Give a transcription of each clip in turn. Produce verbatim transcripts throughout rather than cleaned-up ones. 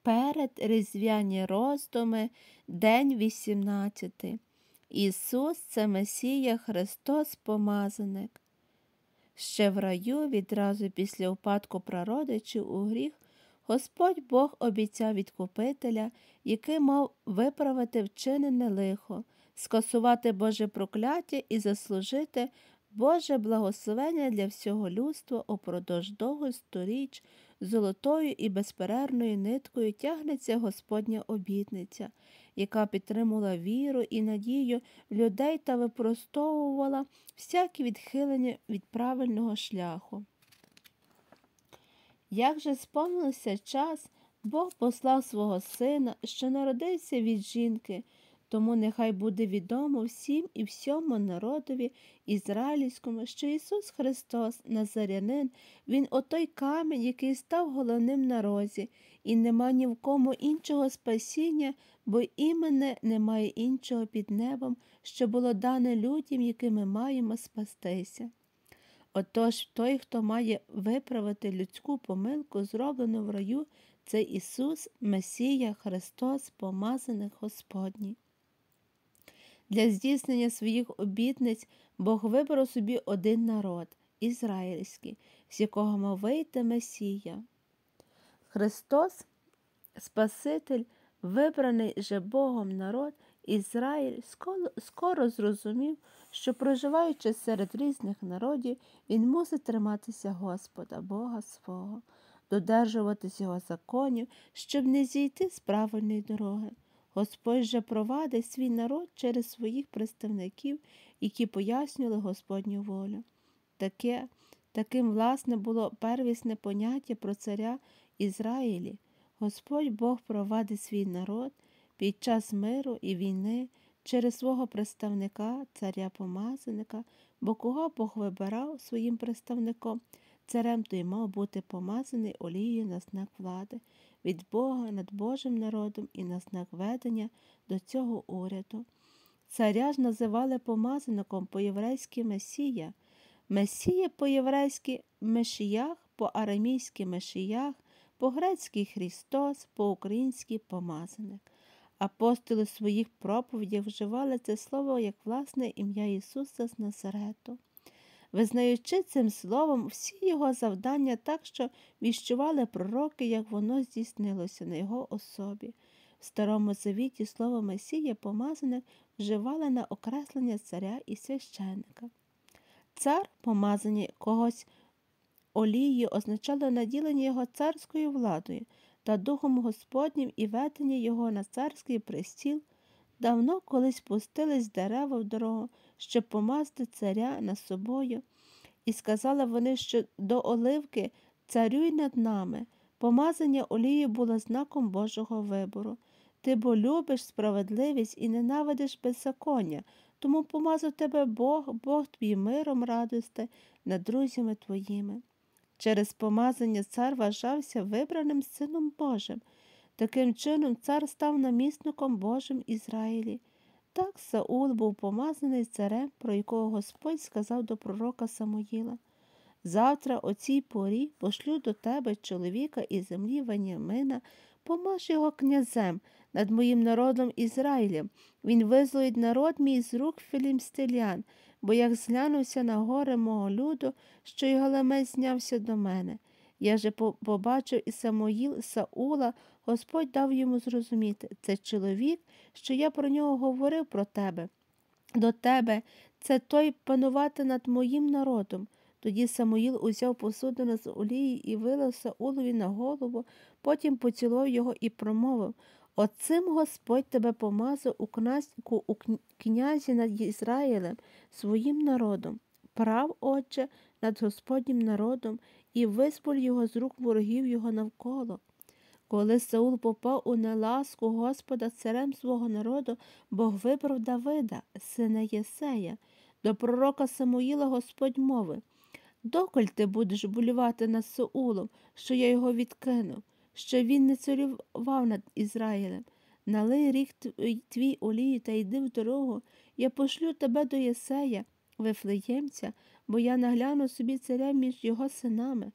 Перед різдвяні роздуми, день вісімнадцятий. Ісус – це Месія, Христос Помазаник. Ще в раю, відразу після упадку прародичів у гріх, Господь Бог обіцяв відкупителя, який мав виправити вчинене лихо, скасувати Боже прокляття і заслужити Боже благословення для всього людства упродовж довгих сторіч. Золотою і безперервною ниткою тягнеться Господня обітниця, яка підтримувала віру і надію людей та випростовувала всякі відхилення від правильного шляху. Як же сповнився час, Бог послав свого Сина, що народився від жінки, тому нехай буде відомо всім і всьому народові ізраїльському, що Ісус Христос, Назарянин, Він отой камінь, який став головним на розі, і нема ні в кому іншого спасіння, бо імене немає іншого під небом, що було дане людям, якими маємо спастися. Отож, той, хто має виправити людську помилку, зроблену в раю, це Ісус, Месія, Христос, Помазаник Господній. Для здійснення своїх обітниць Бог вибрав собі один народ – ізраїльський, з якого мав вийти Месія. Христос, Спаситель, вибраний же Богом народ, Ізраїль скоро, скоро зрозумів, що, проживаючи серед різних народів, він мусить триматися Господа, Бога свого, додержуватись Його законів, щоб не зійти з правильної дороги. Господь же провадить свій народ через своїх представників, які пояснювали Господню волю. Таке, таким, власне, було первісне поняття про царя Ізраїлі. Господь Бог провадить свій народ під час миру і війни через свого представника, царя-помазаника, бо кого Бог вибирав своїм представником, царем той мав бути помазаний олією на знак влади від Бога над Божим народом і на знак ведення до цього уряду. Царя ж називали помазаником по-єврейськи Месія, Месія по-єврейськи Мешіях, по-арамійськи Мешіях, по-грецьки Христос, по-українськи Помазаник. Апостоли в своїх проповідях вживали це слово як власне ім'я Ісуса з Назарету. Визнаючи цим словом всі його завдання так, що віщували пророки, як воно здійснилося на його особі. В Старому Завіті слово Месія, помазаник, вживали на окреслення царя і священника. Цар, помазання когось олією, означало наділення його царською владою та Духом Господнім і ведення його на царський престіл. Давно колись пустились дерева в дорогу, щоб помазати царя над собою, і сказали вони, що до оливки «Царюй над нами». Помазання олією було знаком Божого вибору. Ти бо любиш справедливість і ненавидиш беззаконня, тому помазав тебе Бог, Бог твій миром радости над друзями твоїми. Через помазання цар вважався вибраним Сином Божим. Таким чином цар став намісником Божим Ізраїлі. Так Саул був помазаний царем, про якого Господь сказав до пророка Самуїла: «Завтра о цій порі пошлю до тебе чоловіка із землі Веніамина, помаж його князем над моїм народом Ізраїлем. Він визволить народ мій з рук філістимлян, бо як зглянувся на горе мого люду, що його лемець знявся до мене». Я же побачив і Самуїл Саула, Господь дав йому зрозуміти: це чоловік, що я про нього говорив про тебе. До тебе це той панувати над моїм народом. Тоді Самуїл узяв посудину з олії і вилив Саулові на голову, потім поцілував його і промовив: «Оцим Господь тебе помазав у, князь, у князі над Ізраїлем, своїм народом. Прав, Отче, над Господнім народом і визволь його з рук ворогів його навколо». Коли Саул попав у неласку Господа царем свого народу, Бог вибрав Давида, сина Єсея. До пророка Самуїла Господь мовив: «Доколь ти будеш болювати над Саулом, що я його відкинув, що він не царював над Ізраїлем? Налий ріг твій олії та йди в дорогу, я пошлю тебе до Єсея, Вифлеємця, бо я нагляну собі царя між його синами».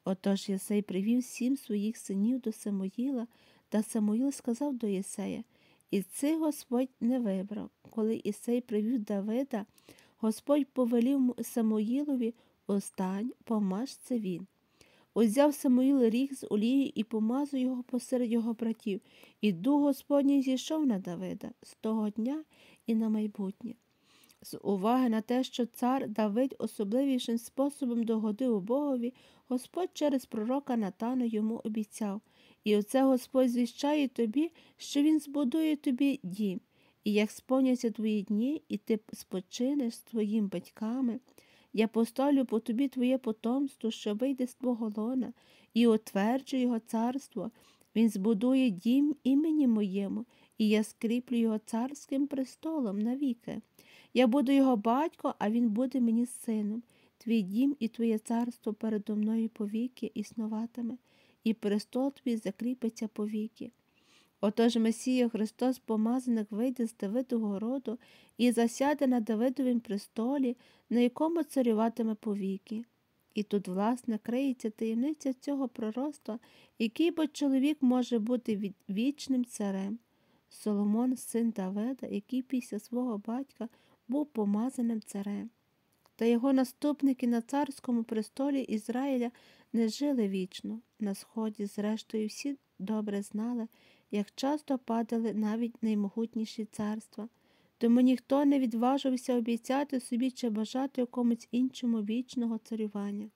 Отож Єсей привів сім своїх синів до Самуїла, та Самуїл сказав до Єсея: «І цих Господь не вибрав». Коли Єсей привів Давида, Господь повелів Самуїлові: «Устань, помаж це він». Узяв Самуїл ріг з олією і помазав його посеред його братів, і дух Господній зійшов на Давида з того дня і на майбутнє. З уваги на те, що цар Давид особливішим способом догодив Богові, Господь через пророка Натана йому обіцяв: «І оце Господь звіщає тобі, що він збудує тобі дім, і як сповняться твої дні, і ти спочинеш з твоїми батьками, я поставлю по тобі твоє потомство, що вийде з твого лона, і утверджу його царство. Він збудує дім імені моєму, і я скріплю його царським престолом навіки. Я буду його батько, а він буде мені сином. Твій дім і твоє царство передо мною повіки існуватиме, і престол твій закріпиться повіки». Отож Месія Христос, помазаник, вийде з Давидового роду і засяде на Давидовім престолі, на якому царюватиме повіки. І тут, власне, криється таємниця цього пророцтва, який бо чоловік може бути вічним царем. Соломон, син Давида, який після свого батька був помазаним царем. Та його наступники на царському престолі Ізраїля не жили вічно. На сході, зрештою, всі добре знали, як часто падали навіть наймогутніші царства. Тому ніхто не відважився обіцяти собі чи бажати якомусь іншому вічного царювання.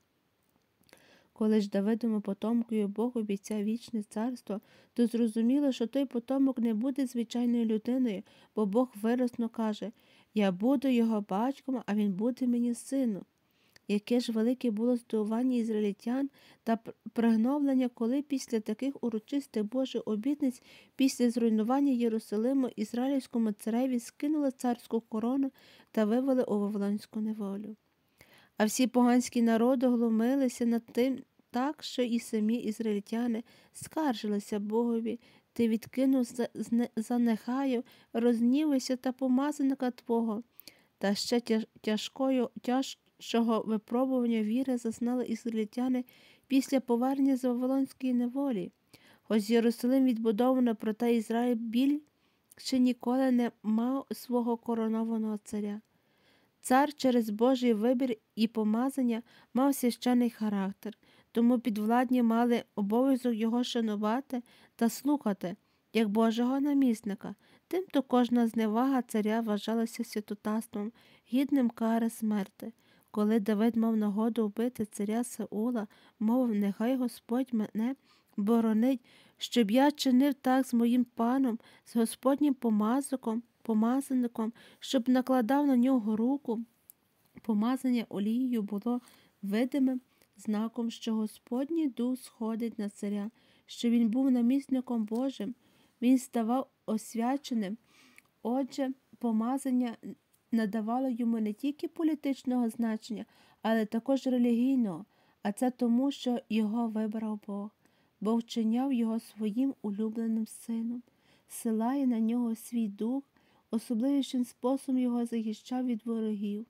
Коли ж Давидовому потомкові Бог обіцяв вічне царство, то зрозуміло, що той потомок не буде звичайною людиною, бо Бог виразно каже: «Я буду його батьком, а він буде мені сином». Яке ж велике було здивування ізраїльтян та пригновлення, коли після таких урочистих Божих обітниць, після зруйнування Єрусалиму, ізраїльському цареві скинули царську корону та вивели у вавилонську неволю. А всі поганські народи глумилися над тим так, що і самі ізраїльтяни скаржилися Богові: «Ти відкинув, занехаяв, рознівився та помазаника твого». Та ще тяжкою, тяжкого випробування віри зазнали ізраїльтяни після повернення з вавилонської неволі. Хоч Єрусалим відбудовано, проте Ізраїль більше ніколи не мав свого коронованого царя. Цар через Божий вибір і помазання мав священний характер, тому підвладні мали обов'язок його шанувати та слухати, як Божого намісника. Тимто кожна зневага царя вважалася святотатством, гідним кари смерти. Коли Давид мав нагоду вбити царя Саула, мовив: «Нехай Господь мене боронить, щоб я чинив так з моїм паном, з Господнім помазником, помазаником, щоб накладав на нього руку». Помазання олією було видимим знаком, що Господній дух сходить на царя, що він був намісником Божим, він ставав освяченим. Отже, помазання надавало йому не тільки політичного значення, але також релігійного, а це тому, що його вибрав Бог. Бог вчиняв його своїм улюбленим сином, силає на нього свій дух, особливішим способом його захищав від ворогів.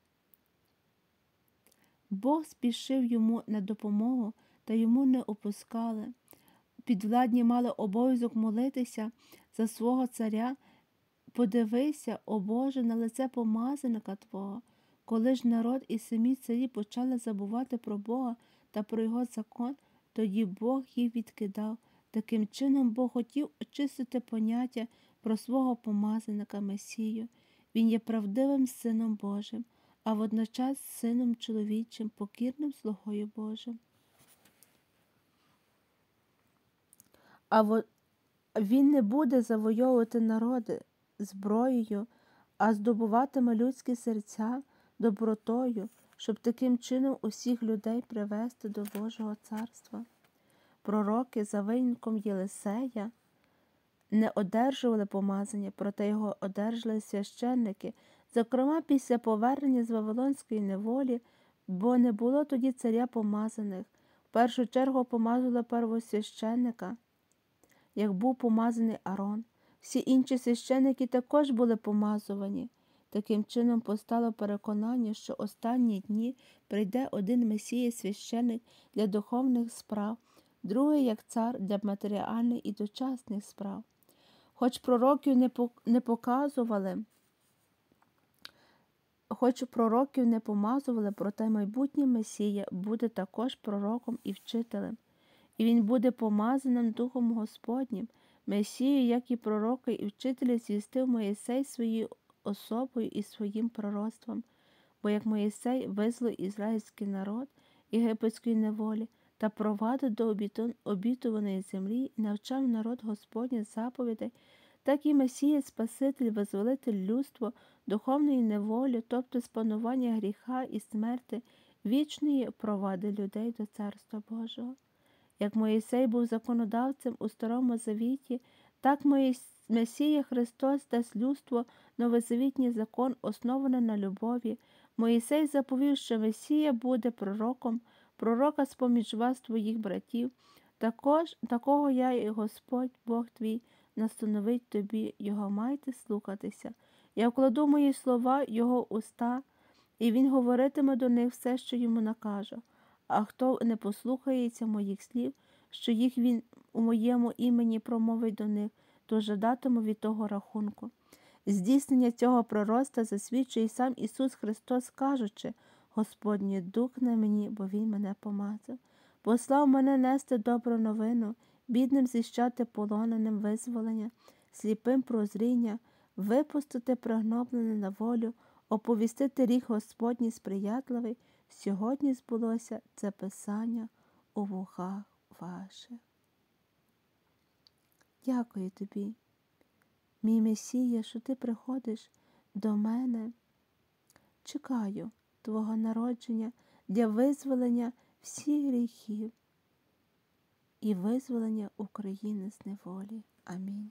Бог спішив йому на допомогу, та йому не опускали. Підвладні мали обов'язок молитися за свого царя: «Подивися, о Боже, на лице помазаника Твого». Коли ж народ і самі царі почали забувати про Бога та про його закон, тоді Бог їх відкидав. Таким чином Бог хотів очистити поняття про свого помазаника Месію. Він є правдивим Сином Божим, а водночас Сином чоловічим, покірним слугою Божим. А во... він не буде завойовувати народи зброєю, а здобуватиме людські серця добротою, щоб таким чином усіх людей привести до Божого царства. Пророки, за винятком Єлисея, не одержували помазання, проте його одержали священники, зокрема після повернення з Вавилонської неволі, бо не було тоді царя помазаних. В першу чергу помазали первосвященника, як був помазаний Арон. Всі інші священники також були помазувані. Таким чином постало переконання, що останні дні прийде один Месія священик для духовних справ, другий як цар для матеріальних і дочасних справ. Хоч пророків не, по, не показували, хоч пророків не помазували, проте майбутній Месія буде також пророком і вчителем. І він буде помазаним Духом Господнім. Месію, як і пророки і вчителі, звістив Моїсей своєю особою і своїм пророцтвом. Бо як Моїсей визволив ізраїльський народ єгипетської неволі та провадив до обітуваної землі і навчав народ Господніх заповідей, так і Месія, Спаситель, визволитель людства, духовної неволі, тобто спанування гріха і смерти, вічної провади людей до Царства Божого. Як Моїсей був законодавцем у Старому Завіті, так Месія Христос дасть людству новозавітній закон, оснований на любові. Моїсей заповів, що Месія буде пророком, пророка з-поміж вас, твоїх братів. Також, такого я і Господь, Бог твій, настановить тобі, його майте слухатися. Я вкладу мої слова його уста, і він говоритиме до них все, що йому накажу. А хто не послухається моїх слів, що їх він у моєму імені промовить до них, то жадатиму від того рахунку. Здійснення цього пророцтва засвідчує сам Ісус Христос, кажучи: Господній Дух на мені, бо Він мене помазав. Послав мене нести добру новину, бідним зіщати полоненим визволення, сліпим прозріння, випустити пригноблене на волю, оповістити рік Господній сприятливий. Сьогодні збулося це писання у вухах ваших. Дякую тобі, мій Месія, що ти приходиш до мене. Чекаю твого народження для визволення всіх гріхів і визволення України з неволі. Амінь.